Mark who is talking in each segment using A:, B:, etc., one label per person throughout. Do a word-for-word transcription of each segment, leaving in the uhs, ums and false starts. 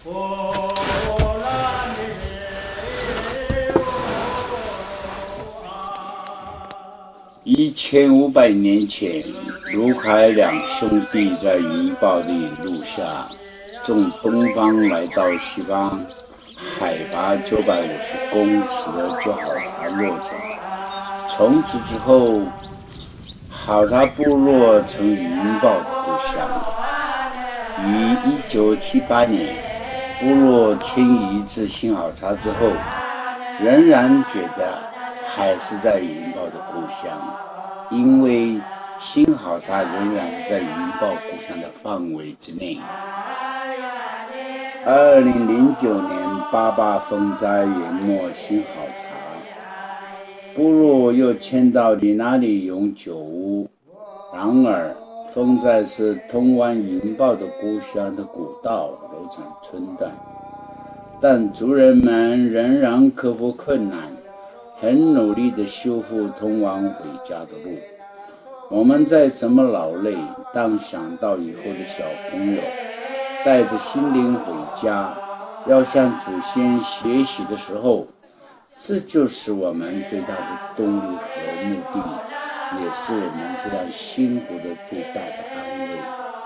A: 一千五百年前，卢凯两兄弟在云豹的引路下，从东方来到西方，海拔九百五十公尺的旧好茶落脚。从此之后，好茶部落成云豹的故乡。于一九七八年，部落迁移至新好茶之后，仍然觉得还是在云豹的故乡，因为新好茶仍然是在云豹故乡的范围之内。二零零九年八八风灾淹没新好茶，部落又迁到里那里永久屋。然而，风灾是通往云豹的故乡的古道流产寸断，但族人们仍然克服困难，很努力地修复通往回家的路。我们再怎么劳累，当想到以后的小朋友带着心灵回家，要向祖先学习的时候，这就是我们最大的动力和目的，也是我们这样辛苦的最大的安慰。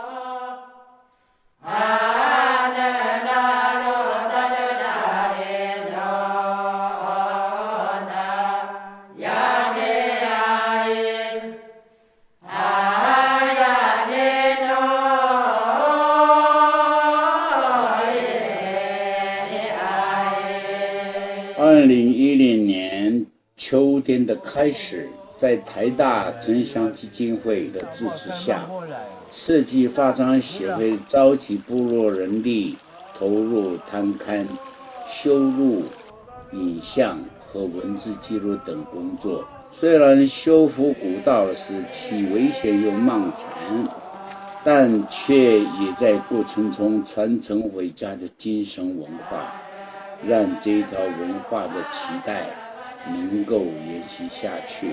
A: 二零一零年秋天的开始，在台大城乡基金会的支持下，设计发展协会召集部落人力投入探勘、修路、影像和文字记录等工作。虽然修复古道是既危险又漫长，但却也在过程中传承回家的精神文化，让这条文化的期待能够延续下去。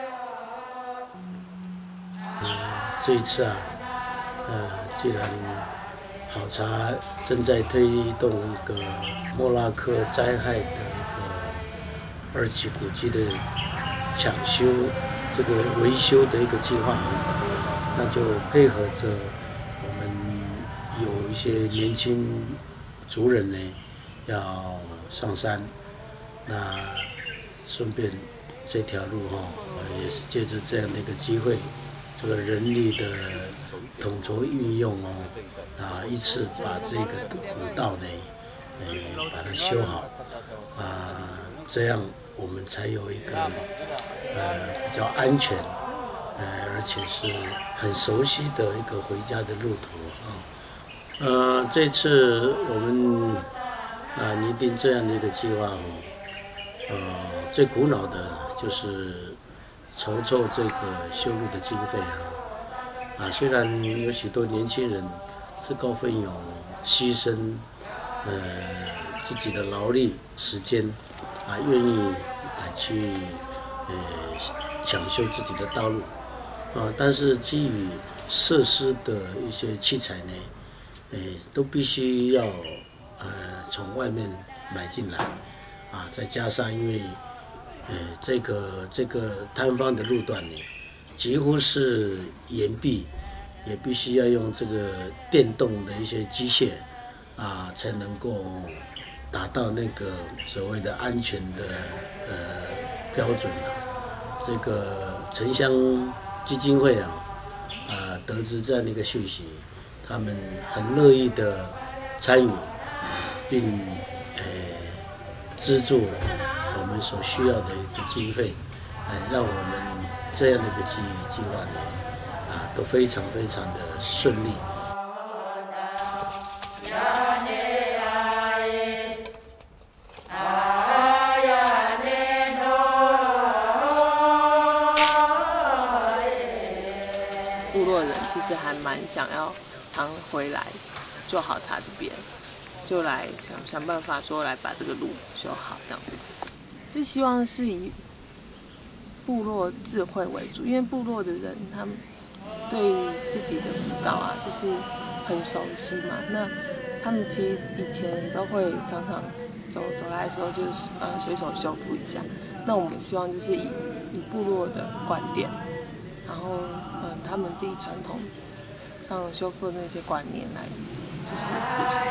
B: 呃，这一次啊，呃，既然好茶正在推动一个莫拉克灾害的一个二级古迹的抢修、这个维修的一个计划，那就配合着我们有一些年轻族人呢，要上山，那顺便这条路哈、哦，也是借着这样的一个机会，这个人力的统筹运用哦，啊，一次把这个古道呢，呃，把它修好，啊，这样我们才有一个呃比较安全，呃，而且是很熟悉的一个回家的路途啊。呃，这次我们啊拟定这样的一个计划哦，呃，最苦恼的就是筹措这个修路的经费啊。啊，虽然有许多年轻人自告奋勇牺牲呃自己的劳力时间啊，愿意来去呃抢修自己的道路啊，但是基于设施的一些器材呢，呃都必须要呃从外面买进来啊，再加上因为呃这个这个摊方的路段呢，几乎是岩壁，也必须要用这个电动的一些机械啊，才能够达到那个所谓的安全的呃标准啊。这个城乡基金会啊，啊得知这样的一个讯息，他们很乐意的参与，并呃资助我们所需要的一个经费，呃，让我们这样的一个计计划呢，啊，都非常非常的顺利。
C: 部落人其实还蛮想要常回来做好茶这边，就来想想办法说来把这个路修好这样子。就希望是以部落智慧为主，因为部落的人他们对自己的古道啊，就是很熟悉嘛。那他们其实以前都会常常走走来的时候，就是呃随手修复一下。那我们希望就是以以部落的观点，然后嗯、呃、他们自己传统上修复的那些观念来，就是执行。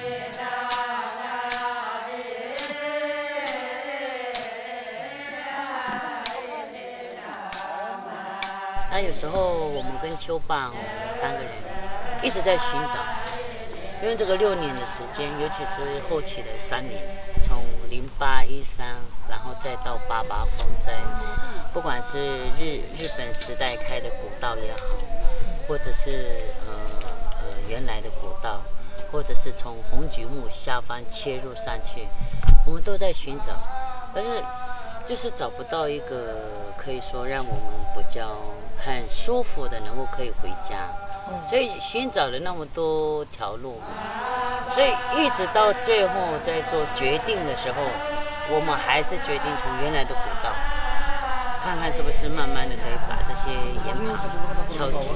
D: 那有时候我们跟秋爸我们三个人一直在寻找，因为这个六年的时间，尤其是后期的三年，从零八一三，然后再到八八风灾，不管是日日本时代开的古道也好，或者是呃呃原来的古道，或者是从红菊木下方切入上去，我们都在寻找，但是就是找不到一个可以说让我们比较很舒服的能够可以回家，所以寻找了那么多条路，所以一直到最后在做决定的时候，我们还是决定从原来的古道，看看是不是慢慢的可以把这些岩盘敲起。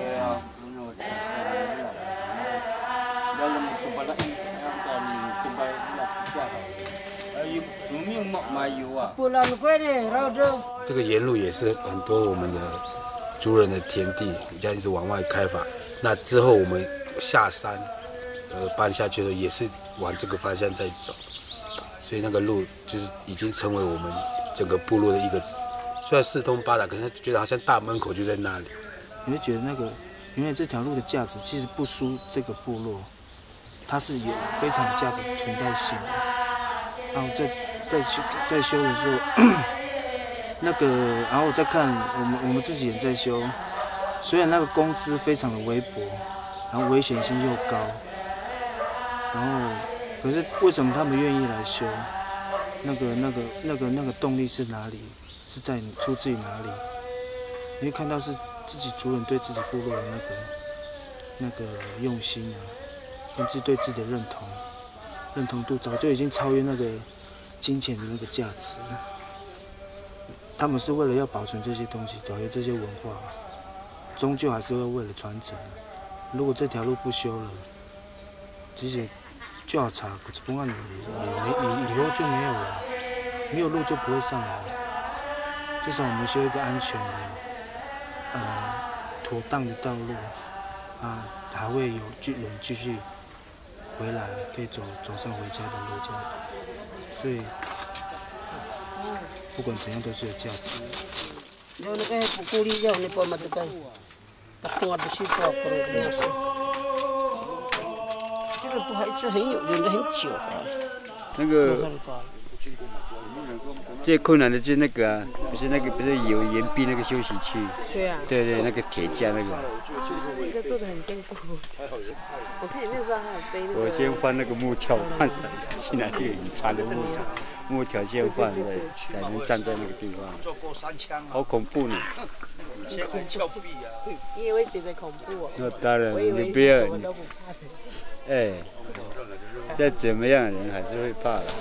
E: 这个沿路也是很多我们的族人的田地，这样一直往外开发。那之后我们下山，呃，搬下去的时候也是往这个方向在走，所以那个路就是已经成为我们整个部落的一个，虽然四通八达，可是觉得好像大门口就在那里。
F: 你会觉得那个，因为这条路的价值其实不输这个部落，它是有非常有价值存在性的。然后在在修在修的时候，那个，然后我再看我们我们自己也在修，虽然那个工资非常的微薄，然后危险性又高，然后可是为什么他们愿意来修？那个那个那个那个动力是哪里？是在出自于哪里？你会看到是自己族人对自己部落的那个那个用心啊，跟自己对自己的认同。认同度早就已经超越那个金钱的那个价值，他们是为了要保存这些东西，保留这些文化，终究还是会为了传承。如果这条路不修了，其实就好查，古公案也也没以以后就没有了，没有路就不会上来。至少我们修一个安全的、呃妥当的道路，啊，还会有继人继续。回来可以走走上回家的路，这样，所以不管怎样都是有价值。
G: 这个都还是很有用的很久的。
H: 那个最困难的就是那个啊，不是那个不是有岩壁那个休息区？
C: 对啊。
H: 对对，那个铁架那个。
C: 那个做的很坚固。我看你那时候还有背那个。
H: 我先换那个木条换上去，那个隐藏的木条，木条先换，对，才能站在那个地方。好恐怖呢！
G: 先很峭壁啊。
C: 你以为觉得恐怖哦？
H: 那当然，你不要，哎，再怎么样人还是会怕的。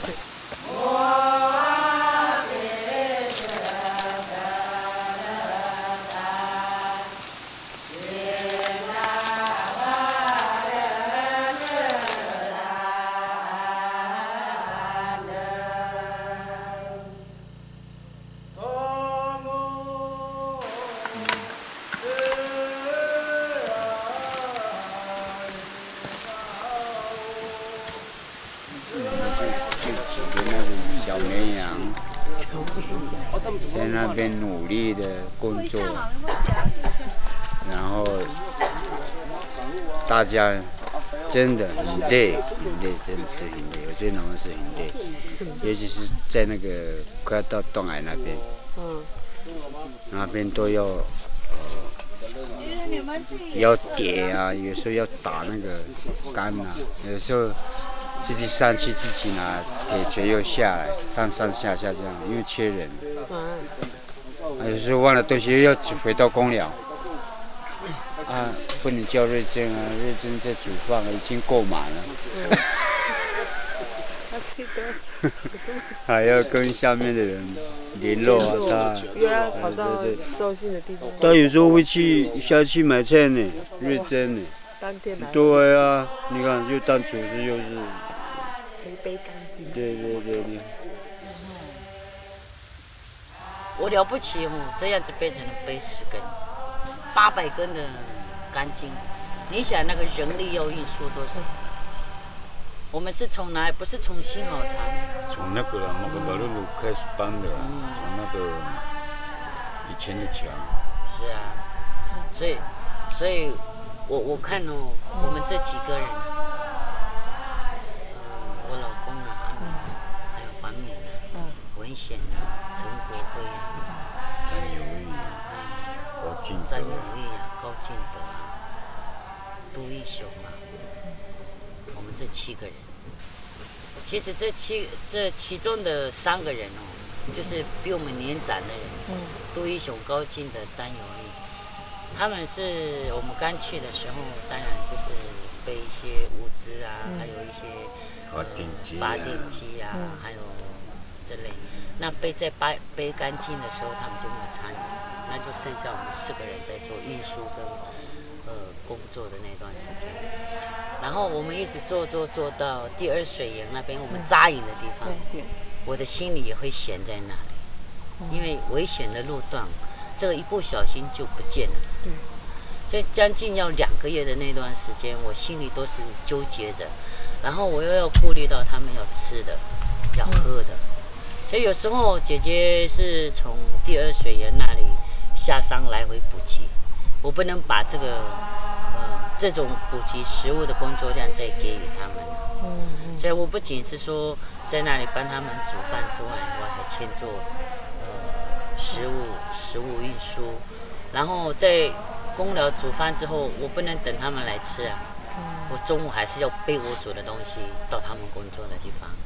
H: 小绵羊在那边努力的工作，然后大家真的很累，很累，真的是很累。我觉得农民是很累，尤其是在那个快要到东海那边，那边都要呃要叠啊，有时候要打那个杆啊，有时候。自己上去，自己拿铁锤又下来，上上下下这样，因为缺人。啊，有时候忘了东西又要回到公寮。啊，不能叫瑞珍啊，瑞珍在煮饭，已经够满了。还要跟下面的人联络啊，他。
C: 又要跑到收信的地方。
H: 他有时候会去下去买菜呢，瑞珍呢。
C: 当天来。
H: 对啊，你看又当厨师又是。
C: 可以背干净。
H: 对对对对。
D: 我了不起哦，这样子背才能背十根，八百根的干筋。你想那个人力要运输多少？我们是从哪里？不是从新好茶。
H: 从那个马可巴路路开始搬的，嗯、从那个以前的墙。
D: 是啊，所以，所以我我看哦，嗯、我们这几个人，呃，我老公啊，阿敏、嗯，还有黄敏啊，嗯、文显啊，陈国辉啊，
H: 张友义啊，高进德，
D: 张友义啊，高进德啊，杜一雄啊。我们这七个人，其实这七这其中的三个人哦，就是比我们年长的人，嗯，杜一雄、高进的张友义，他们是我们刚去的时候，当然就是背一些物资啊，嗯、还有一些
H: 发电机、
D: 发电机啊，嗯、还有这类。那背在背背干净的时候，他们就没有参与，那就剩下我们四个人在做运输跟呃工作的那段时间。然后我们一直做做做到第二水岩那边，我们扎营的地方，嗯、我的心里也会悬在那里，嗯、因为危险的路段，这个一不小心就不见了。嗯、所以将近要两个月的那段时间，我心里都是纠结着，然后我又要顾虑到他们要吃的，要喝的，嗯、所以有时候姐姐是从第二水岩那里下山来回补给，我不能把这个。这种补给食物的工作量再给予他们，嗯嗯、所以我不仅是说在那里帮他们煮饭之外，我还兼做呃食物食物运输，然后在公寮煮饭之后，我不能等他们来吃啊，嗯、我中午还是要背我煮的东西到他们工作的地方。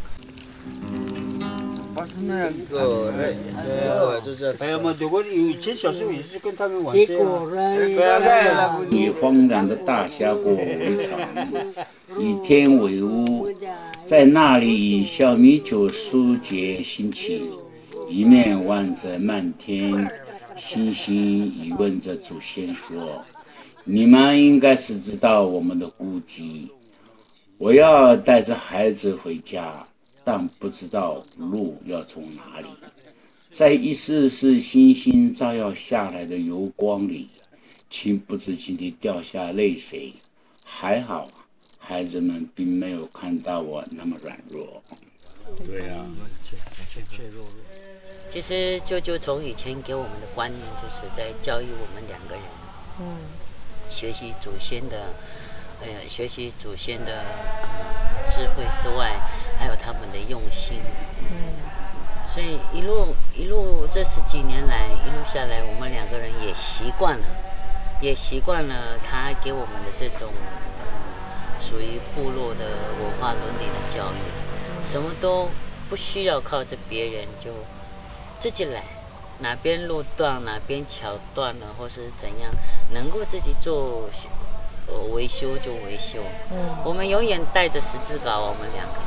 H: 那个，对啊，就这样。哎呀妈，我以前小时候也是跟他们玩这样。
A: 以荒凉的大峡谷为场，以天为屋，在那里以小米酒疏解心情，一面望着漫天星星，疑问着祖先说：“你们应该是知道我们的孤寂，我要带着孩子回家。”但不知道路要从哪里，在一丝丝星星照耀下来的油光里，情不自禁地掉下泪水。还好，孩子们并没有看到我那么软弱。
H: 对啊，脆脆弱弱。
D: 其实舅舅从以前给我们的观念，就是在教育我们两个人，嗯，学习祖先的，呃，学习祖先的、呃、智慧之外。还有他们的用心，嗯，所以一路一路这十几年来，一路下来，我们两个人也习惯了，也习惯了他给我们的这种，呃，属于部落的文化伦理的教育，什么都不需要靠着别人，就自己来，哪边路断，哪边桥断了，或是怎样，能够自己做，呃，维修就维修，嗯，我们永远带着十字镐，我们两个。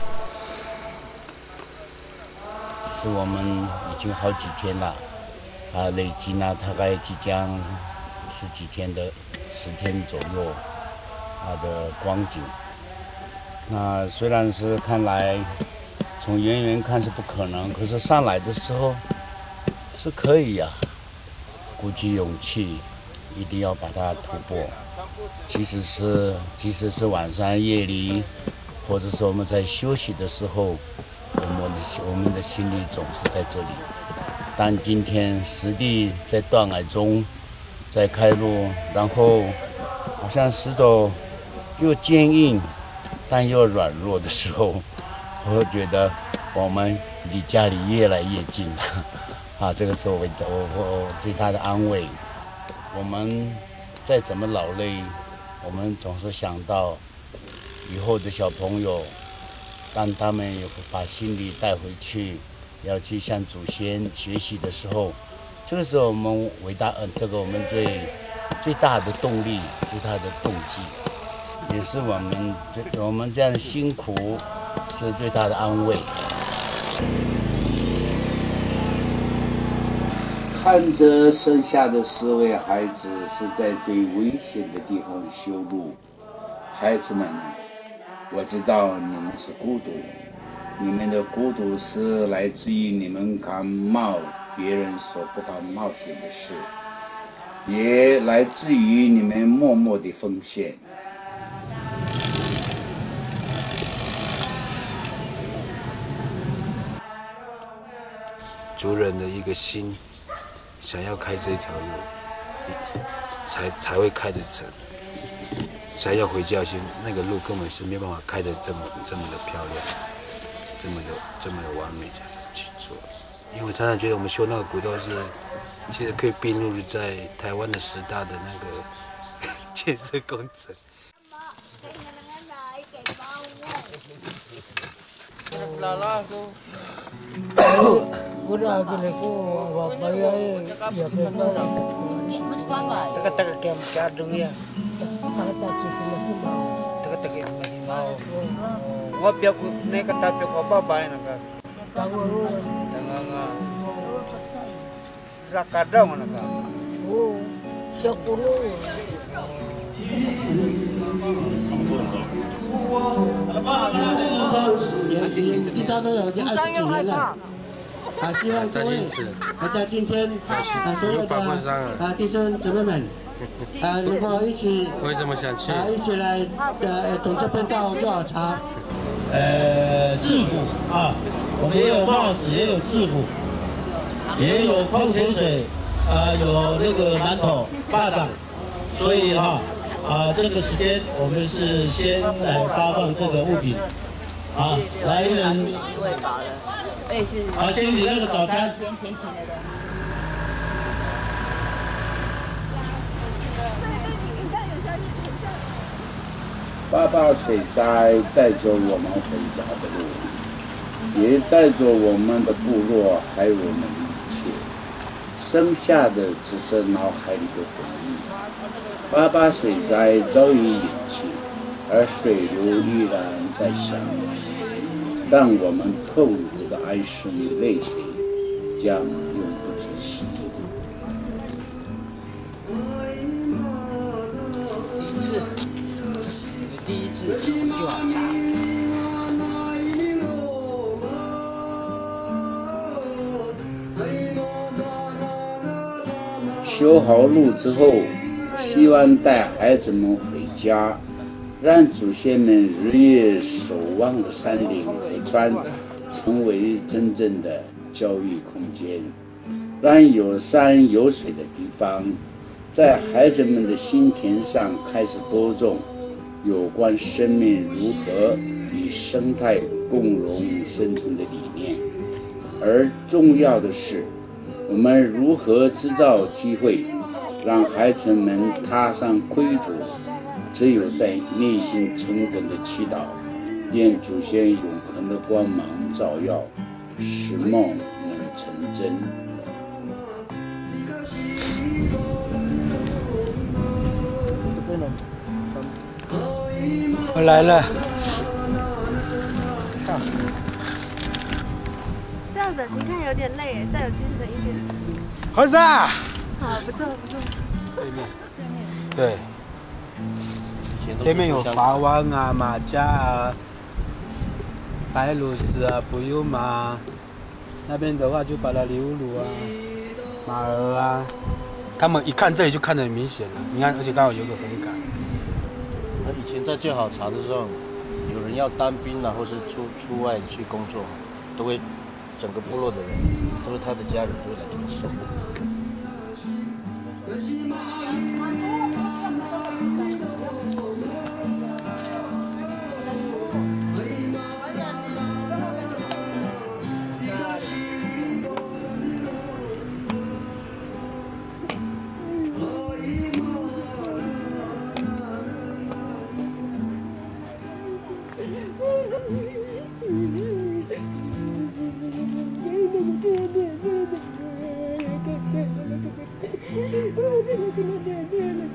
A: 是我们已经好几天了，啊，累积呢大概即将十几天的十天左右，它的光景。那虽然是看来从远远看是不可能，可是上来的时候是可以呀、啊。鼓起勇气，一定要把它突破。即使是即使是晚上夜里，或者是我们在休息的时候。我们的我们的心里总是在这里，但今天实地在断崖中，在开路，然后好像石头又坚硬，但又软弱的时候，我觉得我们离家里越来越近了。啊，这个时候我我我对他的安慰，我们再怎么劳累，我们总是想到以后的小朋友。当他们有把心理带回去，要去向祖先学习的时候，这个时候我们伟大呃，这个我们最最大的动力，最大的动机，也是我们我们这样辛苦是最大的安慰。 看着剩下的四位孩子是在最危险的地方修路，孩子们，我知道你们是孤独，你们的孤独是来自于你们敢冒别人所不敢冒险的事，也来自于你们默默的奉献。
E: 族人的一个心，想要开这条路，才才会开得成。想要回教心，那个路根本是没办法开得这么这么的漂亮，这么的这么的完美，这样子去做。因为我常常觉得我们修那个古道是，其实可以并入在台湾的十大的那个建设工程。
I: Ngopiak naik ke tapi apa baik nak? Dengan rakadang nak? Oh, sepuluh.
J: 一张都有就二十几年了。啊，希望各位大家今天啊所有的啊弟兄姊妹们啊能够一起
K: 为什么想去？
J: 啊一起来呃从这边到六好茶。
L: 呃，制服啊，我们也有帽子，也有制服，也有矿泉水，啊，有那个馒头、巴掌，所以哈啊这个时间我们是先来发放这个物品。 好，来一人。
C: 喂饱了，我也是。
L: 好，先领那个早餐。
C: 甜甜甜的东西。
A: 八八水灾带着我们回家的路，也带着我们的部落，还有我们的一切，剩下的只是脑海里的回忆。八八水灾早已隐去，而水流依然在向南。 让我们痛苦的哀声与泪水将永不止息。
F: 第一次，第一次就好茶。
A: 修好路之后，希望带孩子们回家。 让祖先们日夜守望的山岭河川，成为真正的教育空间。让有山有水的地方，在孩子们的心田上开始播种有关生命如何与生态共荣生存的理念。而重要的是，我们如何制造机会，让孩子们踏上归途。 只有在内心诚恳的祈祷，愿祖先永恒的光芒照耀，使梦能成真。
I: 我来了。
M: 这样子你看有点累，再有精神一点。
I: 猴子。
M: 好，不错不错。
I: 对面。对面。对。 对面有法湾啊、马家啊、白鲁斯啊、布尤马，那边的话就巴拉里乌鲁啊、马儿啊，他们一看这里就看得很明显了。你看，而且刚好有个横杆。
K: 那以前在建好茶的时候，有人要当兵啊，或是出出外去工作，都会整个部落的人，都是他的家人都会来这边守护。
M: 对对对对对对。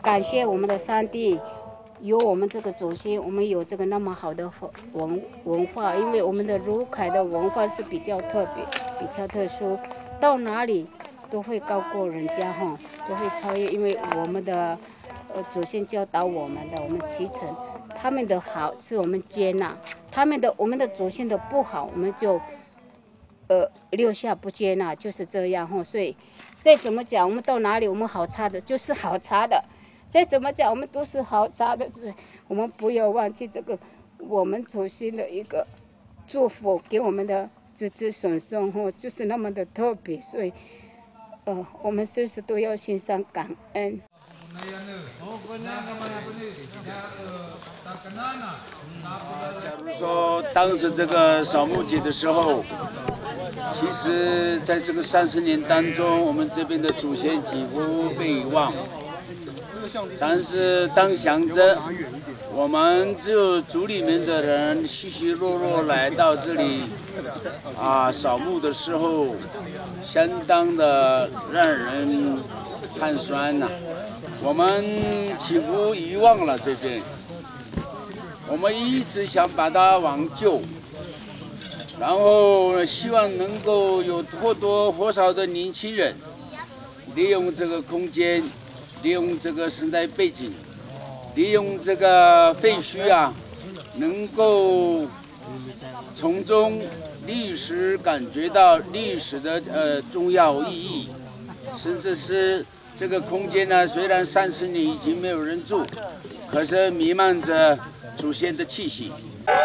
N: 感谢我们的上帝，有我们这个祖先，我们有这个那么好的文文化，因为我们的鲁凯的文化是比较特别、比较特殊，到哪里都会高过人家哈，都会超越，因为我们的呃祖先教导我们的，我们启程，他们的好是我们接纳，他们的我们的祖先的不好，我们就呃留下不接纳，就是这样哈。所以再怎么讲，我们到哪里我们好差的就是好差的。再怎么讲，我们都是好差的，我们不要忘记这个我们祖先的一个祝福给我们的子子孙孙哈，就是那么的特别，所以呃，我们随时都要心生感恩。
A: 假如说当着这个扫墓节的时候，其实在这个三十年当中，我们这边的祖先几乎被遗忘。但是当想着我们只有族里面的人稀稀落落来到这里啊扫墓的时候，相当的让人汗酸呐、啊。我们几乎遗忘了这边，我们一直想把它挽救，然后希望能够有或多或少的年轻人利用这个空间。利用这个生态背景，利用这个废墟啊，能够从中历史感觉到历史的呃重要意义，甚至是这个空间呢，虽然三十年已经没有人住，可是弥漫着祖先的气息。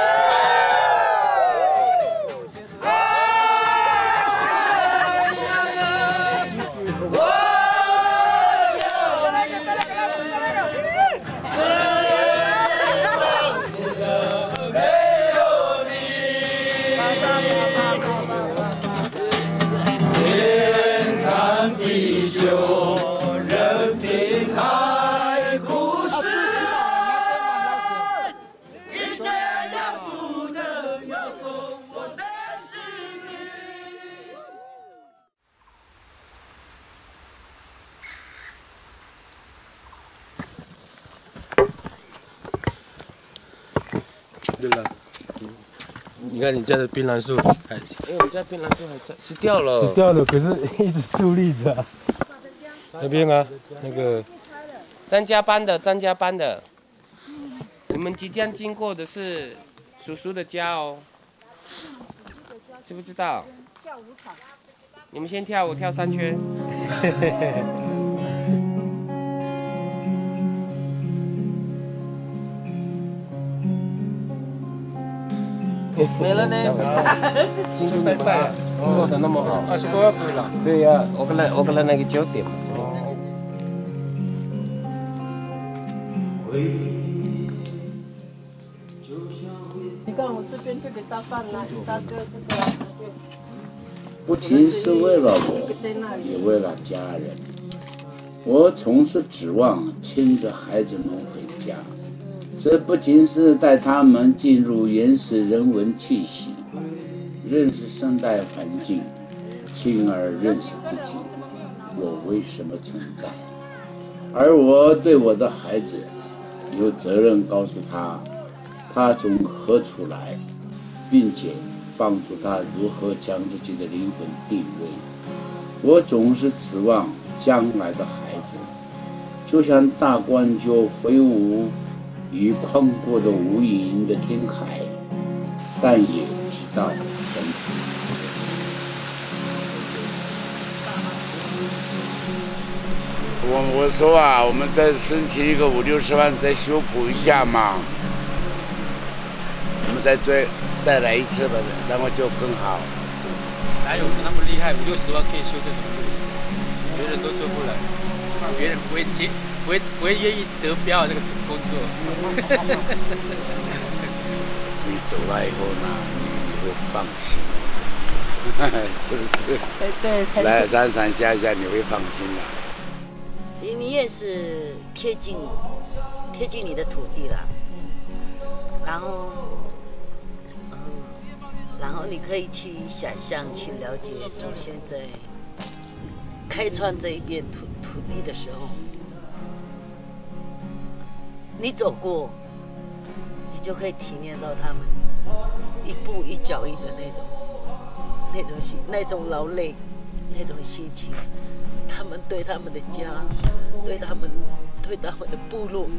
K: 对了，你看你家的槟榔树还，哎，我家槟榔树还在，吃掉了。
I: 吃掉了，可是一直竖立着、啊。
K: 那边啊，那个张家班的，张家班的，你们即将经过的是叔叔的家哦，知不知道？跳舞场。你们先跳舞，跳三圈。没了呢，辛苦你们了，做的那么好，二十多岁了。对呀、啊，我跟来我跟来那个酒店。
C: 你看我这边这个大饭啦，大哥这个。
A: 不仅是为了我，也为了家人。我总是指望牵着孩子们回家。这不仅是带他们进入原始人文气息，认识生态环境，进而认识自己，我为什么存在。而我对我的孩子有责任告诉他，他从何处来，并且帮助他如何将自己的灵魂定位。我总是指望将来的孩子，就像大冠鸠挥舞于宽阔的无垠的天海，但也知道真理。我我说啊，我们再申请一个五六十万，再修补一下嘛。我们再追再来一次吧，然后就更好。
E: 哪有那么厉害？五六十万可以修这种路，别人都做不来，别人不会接。不会不会愿意得标这个工作。
A: 你走了以后呢，你你会放心，是不是？
N: 对对。
A: 来上上下下你会放心的。
D: 你你也是贴近贴近你的土地了，然后嗯，然后你可以去想象去了解祖先在开创这一片土土地的时候。 你走过，你就可以体验到他们一步一脚印的那种、那种心、那种劳累、那种心情。他们对他们的家，对他们、对他们的部落，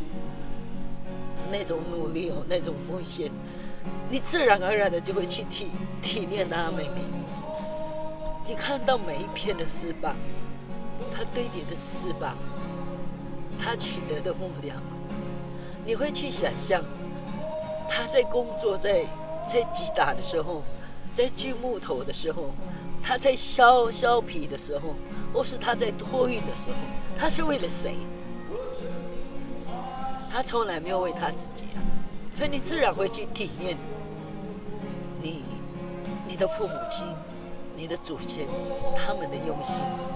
D: 那种努力哦，那种奉献，你自然而然的就会去体体验阿美米。你看到每一片的石板，他堆叠的石板，他取得的木料，你会去想象，他在工作在在击打的时候，在锯木头的时候，他在削削皮的时候，或是他在托运的时候，他是为了谁？他从来没有为他自己啊，所以你自然会去体验你你的父母亲、你的祖先他们的用心。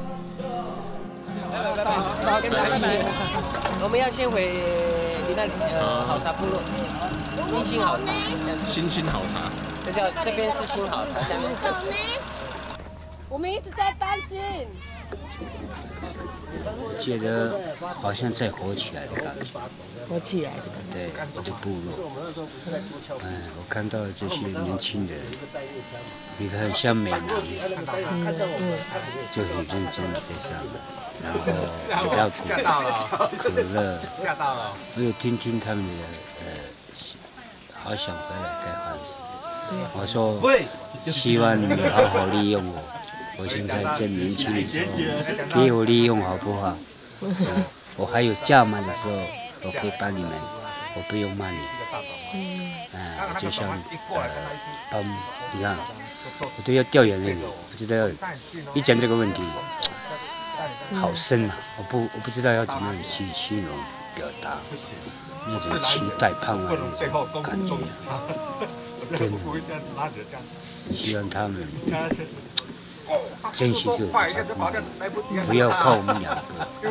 K: 拜拜拜拜拜拜！我们要先回你那里呃好茶部落，新兴好茶，
O: 新兴好茶，
K: 这叫这边是新好茶，下面是。
M: 我们一直在担心。
H: 觉得好像在活起来的感觉。
C: 活起来的感
H: 觉。对，我的部落。嗯，我看到这些年轻人，你看像美男，就很认真的在上面，然后比较苦可乐，我有听听他们的呃，好想回来盖房子。我说，希望你们好好利用我。我现在正年轻的时候，给我利用好不好？嗯、我还有价码的时候，我可以帮你们，我不用骂你。嗯，啊、就像呃，帮你看，我都要掉眼泪了，不知道要一讲这个问题，好深啊！我不我不知道要怎么样去形容表达那种期待盼望那种感觉，真的，希望他们。珍惜这个国家，不要靠我们两个，不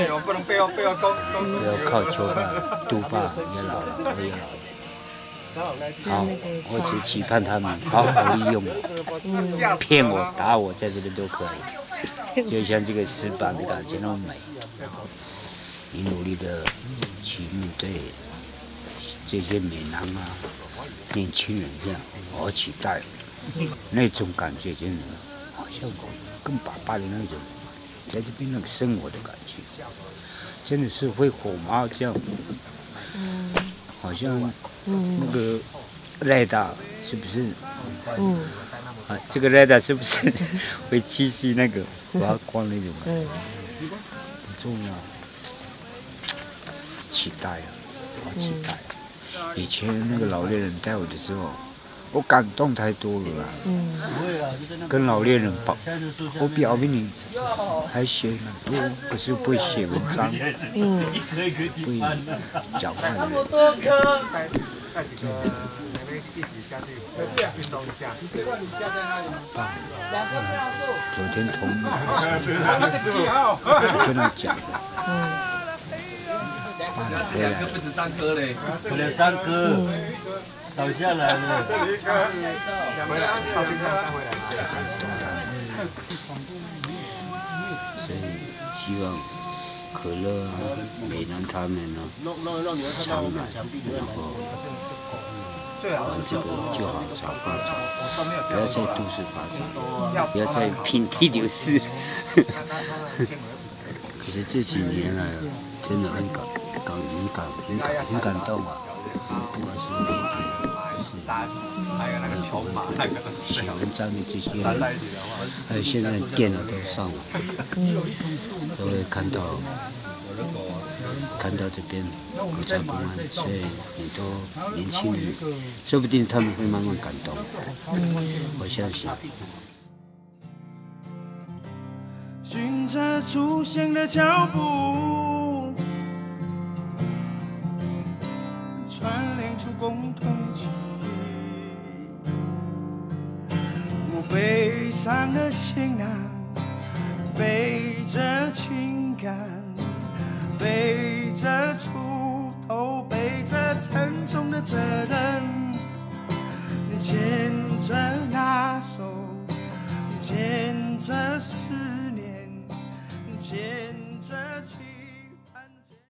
H: 要靠秋爸、杜爸也老了，我也老了。好，我只期盼他们好好利用我，骗我、打我，在这里都可以。就像这个石板的感觉那么美，你努力的去面对这些美男啊、年轻人这样，我期待那种感觉真的。好像跟爸爸的那种，在这边那个生活的感觉，真的是会火麻这样，好像那个赖达是不是？嗯，啊，这个赖达是不是会栖息那个发光那种？嗯，很重要，期待啊，好期待！以前那个老猎人带我的时候。我感动太多了啦，嗯，跟老猎人保，我表明你还写很多，可是不会写文章，嗯，不会讲话的。棒，昨天同就跟他讲的，嗯，爸你回来，
O: 不止三颗嘞，
L: 回来三颗。倒下来了。
H: 所以希望可乐啊、美男他们呢，常来，然后往这个就好茶发展，不要在都市发展，不要再遍地流失。可是这几年来，真的很感感很感很感很感动啊！不管是媒体。写文章的这些人，还有现在电脑都上了，都会看到看到这边国家公安，所以很多年轻人，说不定他们会慢慢感动，我相信。
P: 循着出现的脚步，串联出共同记忆。我背上了行囊，背着情感，背着锄头，背着沉重的责任。你牵着那手，牵着思念，牵着情。